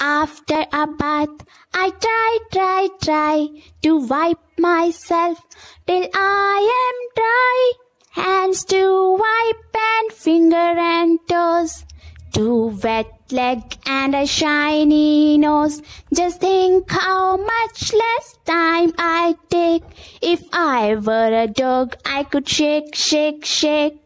After a bath, I try to wipe myself till I am dry. Hands to wipe and finger and toes, two wet leg and a shiny nose. Just think how much less time I'd take if I were a dog. I could shake, shake, shake.